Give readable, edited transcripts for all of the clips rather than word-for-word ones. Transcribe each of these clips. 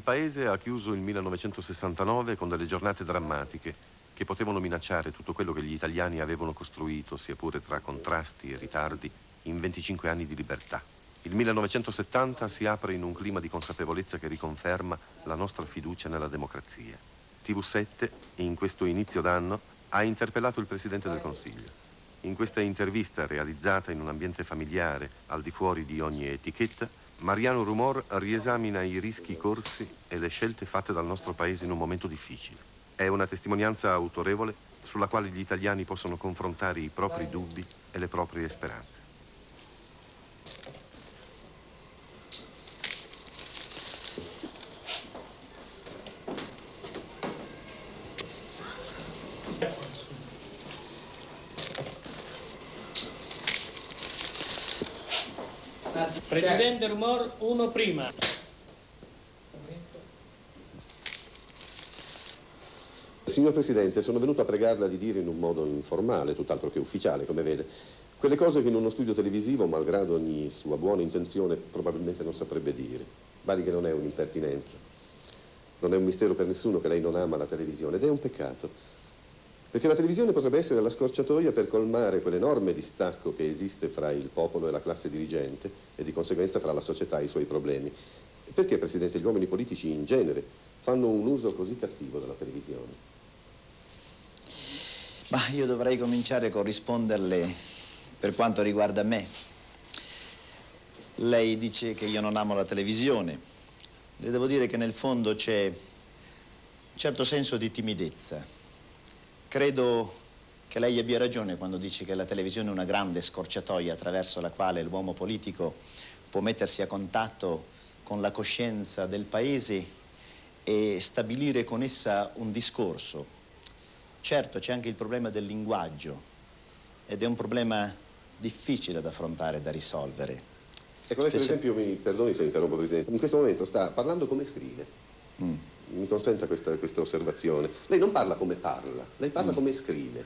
Paese ha chiuso il 1969 con delle giornate drammatiche che potevano minacciare tutto quello che gli italiani avevano costruito, sia pure tra contrasti e ritardi, in 25 anni di libertà. Il 1970 si apre in un clima di consapevolezza che riconferma la nostra fiducia nella democrazia. TV7, in questo inizio d'anno, ha interpellato il Presidente del Consiglio. In questa intervista, realizzata in un ambiente familiare, al di fuori di ogni etichetta, Mariano Rumor riesamina i rischi corsi e le scelte fatte dal nostro Paese in un momento difficile. È una testimonianza autorevole sulla quale gli italiani possono confrontare i propri dubbi e le proprie speranze. Presidente Rumor, uno prima. Signor Presidente, sono venuto a pregarla di dire in un modo informale, tutt'altro che ufficiale, come vede, quelle cose che in uno studio televisivo, malgrado ogni sua buona intenzione, probabilmente non saprebbe dire. Badi che non è un'impertinenza. Non è un mistero per nessuno che lei non ama la televisione, ed è un peccato. Perché la televisione potrebbe essere la scorciatoia per colmare quell'enorme distacco che esiste fra il popolo e la classe dirigente e di conseguenza fra la società e i suoi problemi. Perché, Presidente, gli uomini politici in genere fanno un uso così cattivo della televisione? Ma io dovrei cominciare con risponderle per quanto riguarda me. Lei dice che io non amo la televisione. Le devo dire che nel fondo c'è un certo senso di timidezza. Credo che lei abbia ragione quando dice che la televisione è una grande scorciatoia attraverso la quale l'uomo politico può mettersi a contatto con la coscienza del paese e stabilire con essa un discorso. Certo, c'è anche il problema del linguaggio ed è un problema difficile da affrontare e da risolvere. Ecco, lei per esempio, mi perdoni se interrompo, Presidente, in questo momento sta parlando come scrive. Mi consenta questa osservazione. Lei non parla come parla, lei parla come scrive.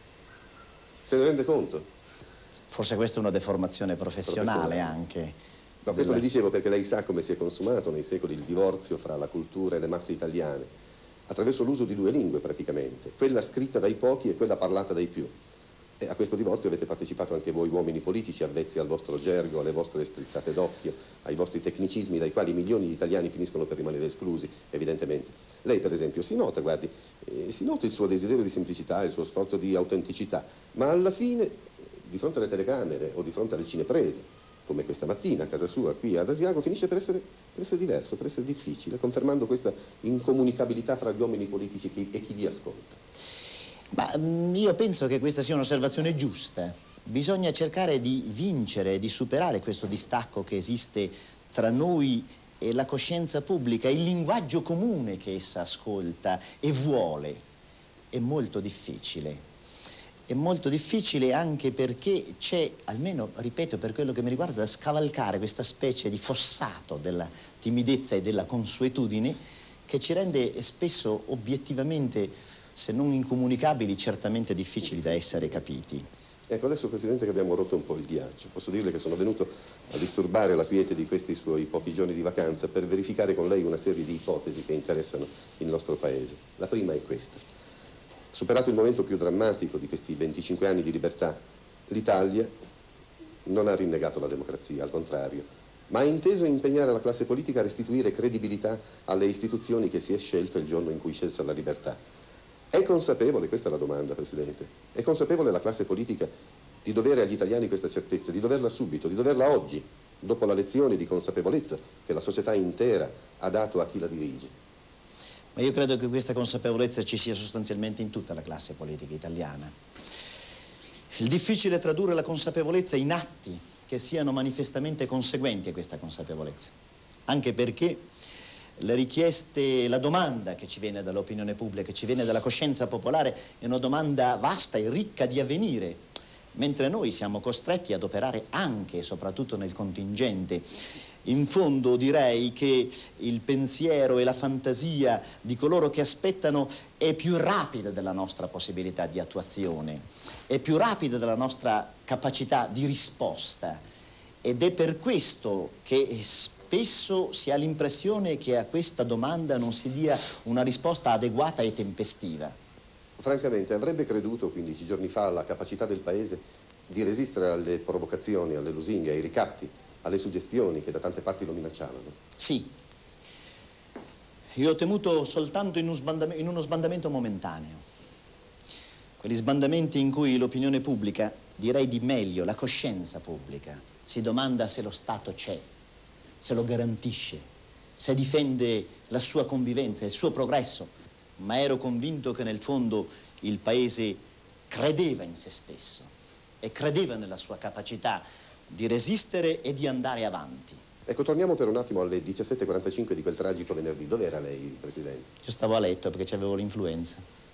Se ne rende conto? Forse questa è una deformazione professionale anche. No, questo le dicevo perché lei sa come si è consumato nei secoli il divorzio fra la cultura e le masse italiane, attraverso l'uso di due lingue praticamente, quella scritta dai pochi e quella parlata dai più. E a questo divorzio avete partecipato anche voi uomini politici avvezzi al vostro gergo, alle vostre strizzate d'occhio, ai vostri tecnicismi dai quali milioni di italiani finiscono per rimanere esclusi, evidentemente. Lei per esempio si nota, guardi, si nota il suo desiderio di semplicità, il suo sforzo di autenticità, ma alla fine, di fronte alle telecamere o di fronte alle cineprese, come questa mattina a casa sua qui ad Asiago, finisce per essere diverso, per essere difficile, confermando questa incomunicabilità fra gli uomini politici e chi li ascolta. Ma io penso che questa sia un'osservazione giusta. Bisogna cercare di vincere, di superare questo distacco che esiste tra noi e la coscienza pubblica, il linguaggio comune che essa ascolta e vuole. È molto difficile. È molto difficile anche perché c'è, almeno, ripeto, per quello che mi riguarda, da scavalcare questa specie di fossato della timidezza e della consuetudine che ci rende spesso obiettivamente, se non incomunicabili, certamente difficili da essere capiti. Ecco, adesso, Presidente, che abbiamo rotto un po' il ghiaccio, posso dirle che sono venuto a disturbare la quiete di questi suoi pochi giorni di vacanza per verificare con lei una serie di ipotesi che interessano il nostro Paese. La prima è questa. Superato il momento più drammatico di questi 25 anni di libertà, l'Italia non ha rinnegato la democrazia, al contrario, ma ha inteso impegnare la classe politica a restituire credibilità alle istituzioni che si è scelta il giorno in cui scelse la libertà. È consapevole, questa è la domanda, Presidente, è consapevole la classe politica di dovere agli italiani questa certezza, di doverla subito, di doverla oggi, dopo la lezione di consapevolezza che la società intera ha dato a chi la dirige? Ma io credo che questa consapevolezza ci sia sostanzialmente in tutta la classe politica italiana. Il difficile è tradurre la consapevolezza in atti che siano manifestamente conseguenti a questa consapevolezza, anche perché le richieste, la domanda che ci viene dall'opinione pubblica, che ci viene dalla coscienza popolare, è una domanda vasta e ricca di avvenire, mentre noi siamo costretti ad operare anche e soprattutto nel contingente. In fondo direi che il pensiero e la fantasia di coloro che aspettano è più rapida della nostra possibilità di attuazione, è più rapida della nostra capacità di risposta, ed è per questo che spesso si ha l'impressione che a questa domanda non si dia una risposta adeguata e tempestiva. Francamente, avrebbe creduto 15 giorni fa alla capacità del Paese di resistere alle provocazioni, alle lusinghe, ai ricatti, alle suggestioni che da tante parti lo minacciavano? Sì. Io ho temuto soltanto in uno sbandamento momentaneo. Quegli sbandamenti in cui l'opinione pubblica, direi di meglio, la coscienza pubblica, si domanda se lo Stato c'è, se lo garantisce, se difende la sua convivenza, il suo progresso. Ma ero convinto che nel fondo il Paese credeva in se stesso e credeva nella sua capacità di resistere e di andare avanti. Ecco, torniamo per un attimo alle 17:45 di quel tragico venerdì. Dov'era lei, Presidente? Io stavo a letto perché avevo l'influenza.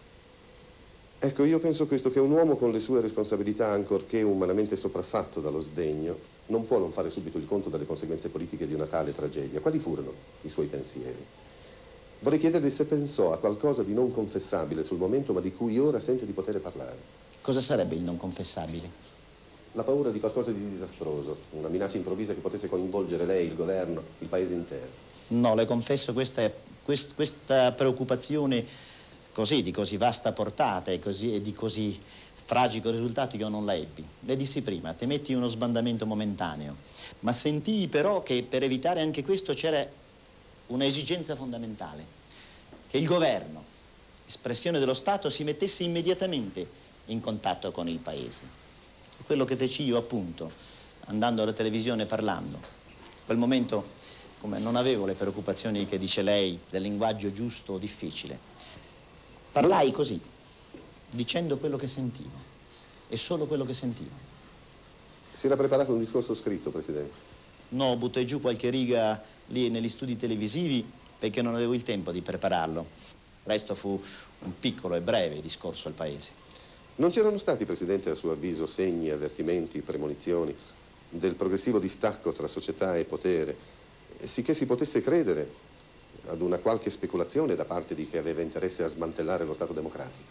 Ecco, io penso questo, che un uomo con le sue responsabilità, ancorché umanamente sopraffatto dallo sdegno, non può non fare subito il conto delle conseguenze politiche di una tale tragedia. Quali furono i suoi pensieri? Vorrei chiedergli se pensò a qualcosa di non confessabile sul momento, ma di cui ora sente di poter parlare. Cosa sarebbe il non confessabile? La paura di qualcosa di disastroso, una minaccia improvvisa che potesse coinvolgere lei, il governo, il paese intero. No, le confesso, questa preoccupazione così, di così vasta portata e di così tragico risultato io non la ebbi. Le dissi prima, temetti uno sbandamento momentaneo, ma sentii però che per evitare anche questo c'era un'esigenza fondamentale, che il governo, espressione dello Stato, si mettesse immediatamente in contatto con il Paese. Quello che feci io, appunto, andando alla televisione e parlando. In quel momento, come non avevo le preoccupazioni che dice lei del linguaggio giusto o difficile, parlai così, dicendo quello che sentivo, e solo quello che sentivo. Si era preparato un discorso scritto, Presidente? No, buttai giù qualche riga lì negli studi televisivi perché non avevo il tempo di prepararlo. Il resto fu un piccolo e breve discorso al Paese. Non c'erano stati, Presidente, a suo avviso, segni, avvertimenti, premonizioni del progressivo distacco tra società e potere, sicché si potesse credere ad una qualche speculazione da parte di chi aveva interesse a smantellare lo Stato democratico?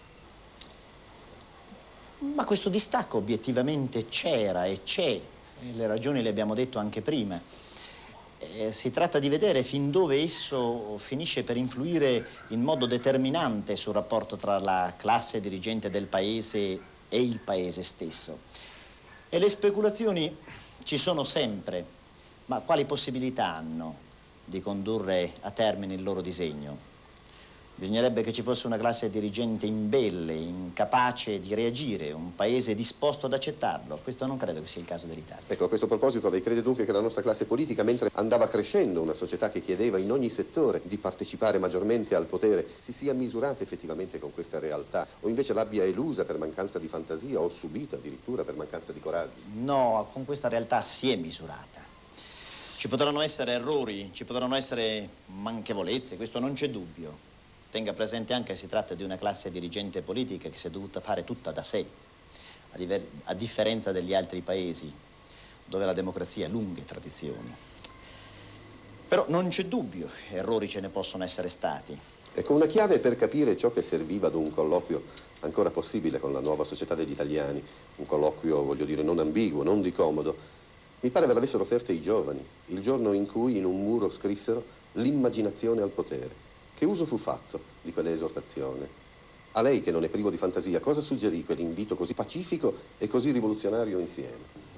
Ma questo distacco obiettivamente c'era e c'è, e le ragioni le abbiamo detto anche prima. Si tratta di vedere fin dove esso finisce per influire in modo determinante sul rapporto tra la classe dirigente del Paese e il Paese stesso. E le speculazioni ci sono sempre, ma quali possibilità hanno di condurre a termine il loro disegno? Bisognerebbe che ci fosse una classe dirigente imbelle, incapace di reagire, un Paese disposto ad accettarlo. Questo non credo che sia il caso dell'Italia. Ecco, a questo proposito, lei crede dunque che la nostra classe politica, mentre andava crescendo una società che chiedeva in ogni settore di partecipare maggiormente al potere, si sia misurata effettivamente con questa realtà? O invece l'abbia elusa per mancanza di fantasia o subita addirittura per mancanza di coraggio? No, con questa realtà si è misurata. Ci potranno essere errori, ci potranno essere manchevolezze, questo non c'è dubbio. Tenga presente anche che si tratta di una classe dirigente politica che si è dovuta fare tutta da sé, a differenza degli altri paesi, dove la democrazia ha lunghe tradizioni. Però non c'è dubbio che errori ce ne possono essere stati. Ecco, una chiave per capire ciò che serviva ad un colloquio ancora possibile con la nuova società degli italiani, un colloquio, voglio dire, non ambiguo, non di comodo, mi pare ve l'avessero offerto i giovani, il giorno in cui in un muro scrissero l'immaginazione al potere. Che uso fu fatto di quell'esortazione? A lei, che non è privo di fantasia, cosa suggerì quell'invito così pacifico e così rivoluzionario insieme?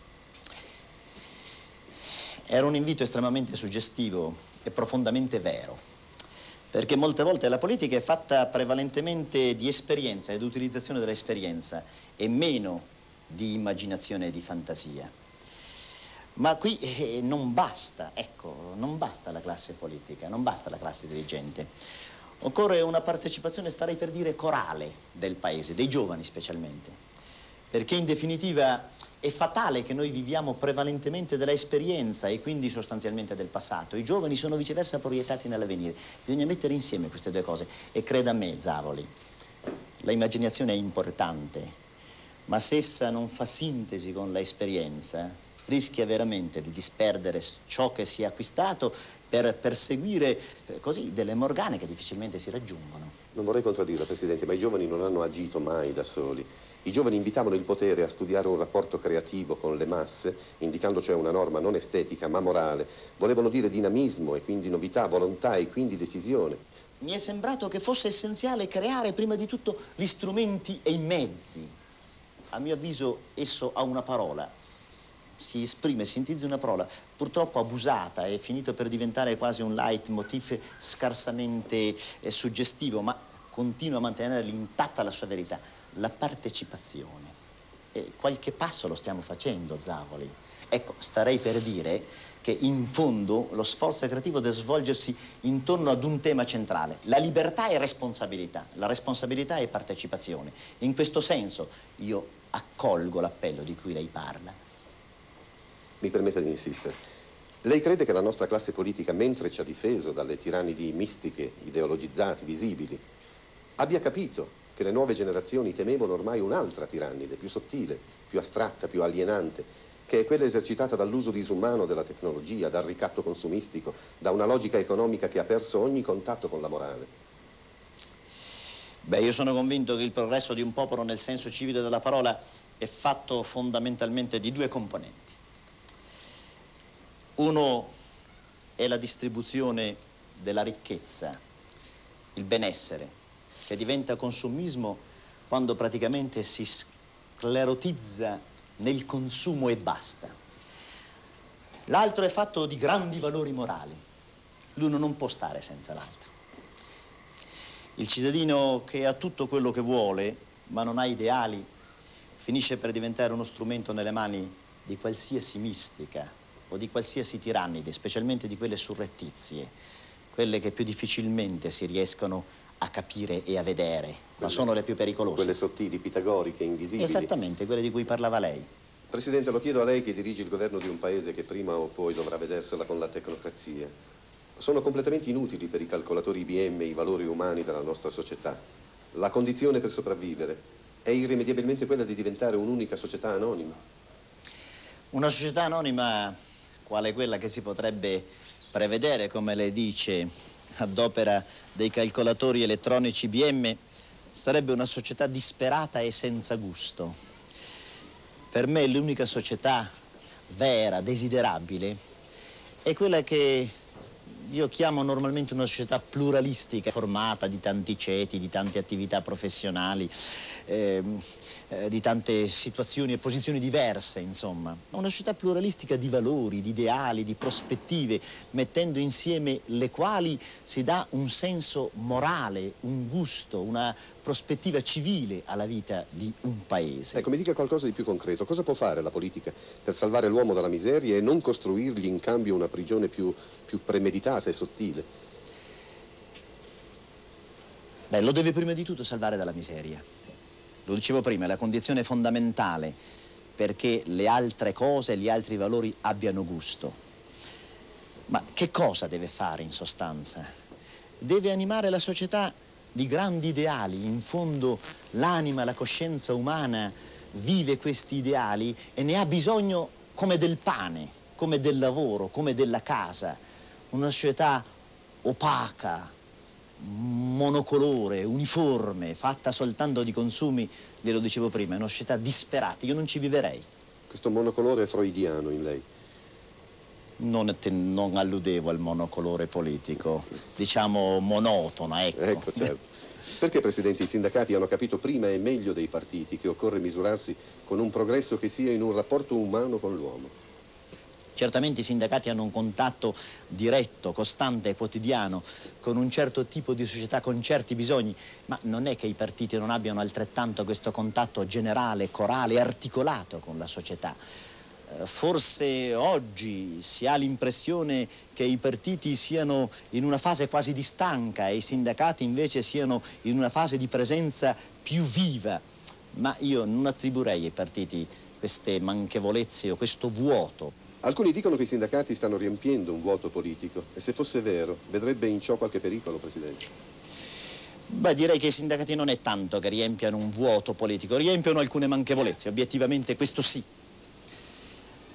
Era un invito estremamente suggestivo e profondamente vero, perché molte volte la politica è fatta prevalentemente di esperienza ed utilizzazione dell'esperienza e meno di immaginazione e di fantasia. Ma qui non basta, ecco, non basta la classe politica, non basta la classe dirigente. Occorre una partecipazione, starei per dire, corale del Paese, dei giovani specialmente. Perché in definitiva è fatale che noi viviamo prevalentemente dell'esperienza e quindi sostanzialmente del passato. I giovani sono viceversa proiettati nell'avvenire. Bisogna mettere insieme queste due cose. E creda a me, Zavoli, la immaginazione è importante, ma se essa non fa sintesi con l'esperienza, rischia veramente di disperdere ciò che si è acquistato per perseguire così delle morgane che difficilmente si raggiungono. Non vorrei contraddirla, Presidente, ma i giovani non hanno agito mai da soli. I giovani invitavano il potere a studiare un rapporto creativo con le masse, indicando cioè una norma non estetica ma morale. Volevano dire dinamismo e quindi novità, volontà e quindi decisione. Mi è sembrato che fosse essenziale creare prima di tutto gli strumenti e i mezzi. A mio avviso esso ha una parola, si esprime, sintetizza una parola purtroppo abusata, è finito per diventare quasi un leitmotiv scarsamente suggestivo, ma continua a mantenere intatta la sua verità, la partecipazione. E qualche passo lo stiamo facendo, Zavoli. Ecco, starei per dire che in fondo lo sforzo creativo deve svolgersi intorno ad un tema centrale, la libertà e responsabilità, la responsabilità e partecipazione. In questo senso io accolgo l'appello di cui lei parla. Mi permetta di insistere. Lei crede che la nostra classe politica, mentre ci ha difeso dalle tirannidi mistiche, ideologizzate, visibili, abbia capito che le nuove generazioni temevano ormai un'altra tirannide, più sottile, più astratta, più alienante, che è quella esercitata dall'uso disumano della tecnologia, dal ricatto consumistico, da una logica economica che ha perso ogni contatto con la morale? Beh, io sono convinto che il progresso di un popolo nel senso civile della parola è fatto fondamentalmente di due componenti. Uno è la distribuzione della ricchezza, il benessere, che diventa consumismo quando praticamente si sclerotizza nel consumo e basta. L'altro è fatto di grandi valori morali. L'uno non può stare senza l'altro. Il cittadino che ha tutto quello che vuole, ma non ha ideali, finisce per diventare uno strumento nelle mani di qualsiasi mistica o di qualsiasi tirannide, specialmente di quelle surrettizie, quelle che più difficilmente si riescono a capire e a vedere, ma sono le più pericolose. Quelle sottili, pitagoriche, invisibili. Esattamente, quelle di cui parlava lei. Presidente, lo chiedo a lei che dirige il governo di un paese che prima o poi dovrà vedersela con la tecnocrazia. Sono completamente inutili per i calcolatori IBM i valori umani della nostra società. La condizione per sopravvivere è irrimediabilmente quella di diventare un'unica società anonima. Una società anonima quale quella che si potrebbe prevedere, come lei dice, ad opera dei calcolatori elettronici IBM, sarebbe una società disperata e senza gusto. Per me l'unica società vera, desiderabile, è quella che io chiamo normalmente una società pluralistica, formata di tanti ceti, di tante attività professionali, di tante situazioni e posizioni diverse, insomma. Una società pluralistica di valori, di ideali, di prospettive, mettendo insieme le quali si dà un senso morale, un gusto, una prospettiva civile alla vita di un paese. Ecco, mi dica qualcosa di più concreto. Cosa può fare la politica per salvare l'uomo dalla miseria e non costruirgli in cambio una prigione più premeditata e sottile? Beh, lo deve prima di tutto salvare dalla miseria. Lo dicevo prima, è la condizione fondamentale perché le altre cose, gli altri valori abbiano gusto. Ma che cosa deve fare in sostanza? Deve animare la società di grandi ideali. In fondo l'anima, la coscienza umana vive questi ideali e ne ha bisogno come del pane, come del lavoro, come della casa. Una società opaca, monocolore, uniforme, fatta soltanto di consumi, glielo dicevo prima, è una società disperata, io non ci viverei. Questo monocolore è freudiano in lei. Non alludevo al monocolore politico, diciamo monotona, ecco. Ecco, certo. Perché, Presidente, i sindacati hanno capito prima e meglio dei partiti che occorre misurarsi con un progresso che sia in un rapporto umano con l'uomo? Certamente i sindacati hanno un contatto diretto, costante e quotidiano con un certo tipo di società, con certi bisogni, ma non è che i partiti non abbiano altrettanto questo contatto generale, corale, articolato con la società. Forse oggi si ha l'impressione che i partiti siano in una fase quasi di stanca e i sindacati invece siano in una fase di presenza più viva, ma io non attribuirei ai partiti queste manchevolezze o questo vuoto. Alcuni dicono che i sindacati stanno riempiendo un vuoto politico e se fosse vero, vedrebbe in ciò qualche pericolo, Presidente? Beh, direi che i sindacati non è tanto che riempiano un vuoto politico, riempiono alcune manchevolezze, obiettivamente questo sì.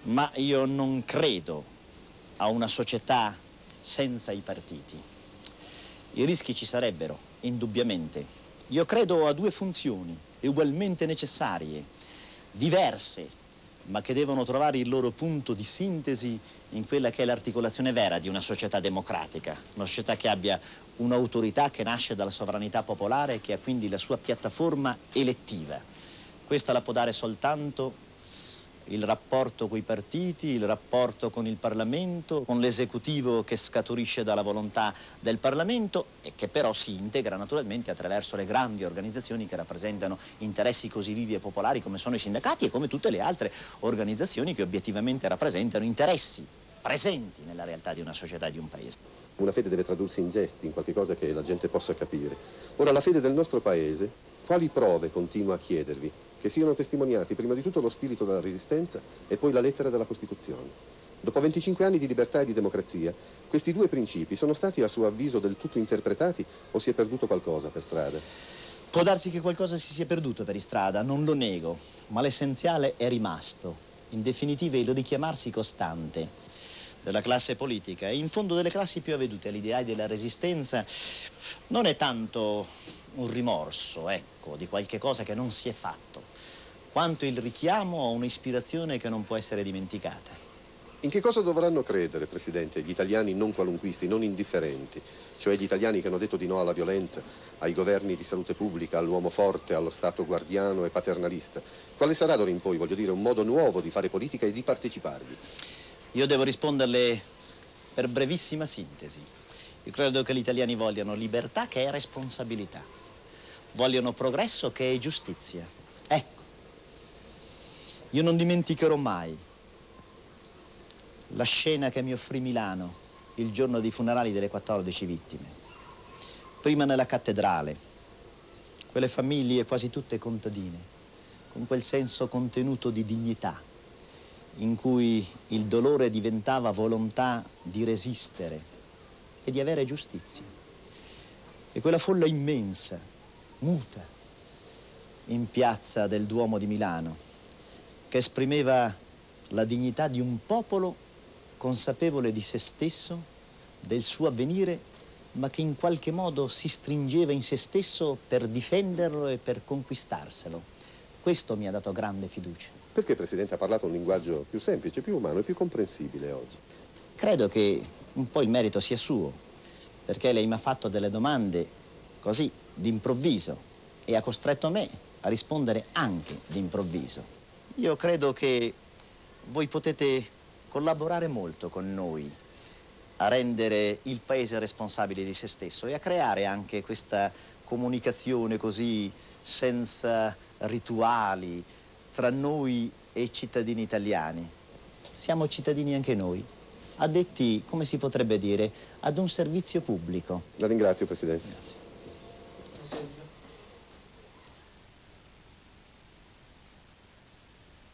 ma io non credo a una società senza i partiti. I rischi ci sarebbero, indubbiamente. Io credo a due funzioni ugualmente necessarie, diverse, ma che devono trovare il loro punto di sintesi in quella che è l'articolazione vera di una società democratica, una società che abbia un'autorità che nasce dalla sovranità popolare e che ha quindi la sua piattaforma elettiva. Questa la può dare soltanto il rapporto con i partiti, il rapporto con il Parlamento, con l'esecutivo che scaturisce dalla volontà del Parlamento e che però si integra naturalmente attraverso le grandi organizzazioni che rappresentano interessi così vivi e popolari come sono i sindacati e come tutte le altre organizzazioni che obiettivamente rappresentano interessi presenti nella realtà di una società e di un paese. Una fede deve tradursi in gesti, in qualche cosa che la gente possa capire. Ora, la fede del nostro paese, quali prove continua a chiedervi? Che siano testimoniati prima di tutto lo spirito della resistenza e poi la lettera della Costituzione. Dopo 25 anni di libertà e di democrazia, questi due principi sono stati a suo avviso del tutto interpretati o si è perduto qualcosa per strada? Può darsi che qualcosa si sia perduto per strada, non lo nego, ma l'essenziale è rimasto. In definitiva il richiamarsi costante della classe politica e in fondo delle classi più avvedute all'idea della resistenza non è tanto un rimorso, ecco, di qualche cosa che non si è fatto, quanto il richiamo a un'ispirazione che non può essere dimenticata. In che cosa dovranno credere, Presidente, gli italiani non qualunquisti, non indifferenti, cioè gli italiani che hanno detto di no alla violenza, ai governi di salute pubblica, all'uomo forte, allo Stato guardiano e paternalista? Quale sarà d'ora in poi, voglio dire, un modo nuovo di fare politica e di parteciparvi? Io devo risponderle per brevissima sintesi. Io credo che gli italiani vogliano libertà, che è responsabilità. Vogliono progresso, che è giustizia. Ecco, io non dimenticherò mai la scena che mi offrì Milano il giorno dei funerali delle 14 vittime. Prima nella cattedrale, quelle famiglie quasi tutte contadine, con quel senso contenuto di dignità, in cui il dolore diventava volontà di resistere e di avere giustizia. E quella folla immensa, muta, in piazza del Duomo di Milano, che esprimeva la dignità di un popolo consapevole di se stesso, del suo avvenire, ma che in qualche modo si stringeva in se stesso per difenderlo e per conquistarselo. Questo mi ha dato grande fiducia. Perché, Presidente, ha parlato un linguaggio più semplice, più umano e più comprensibile oggi? Credo che un po' il merito sia suo, perché lei mi ha fatto delle domande così, d'improvviso, e ha costretto me a rispondere anche d'improvviso. Io credo che voi potete collaborare molto con noi a rendere il Paese responsabile di se stesso e a creare anche questa comunicazione così senza rituali tra noi e i cittadini italiani. Siamo cittadini anche noi, addetti, come si potrebbe dire, ad un servizio pubblico. La ringrazio, Presidente. Grazie.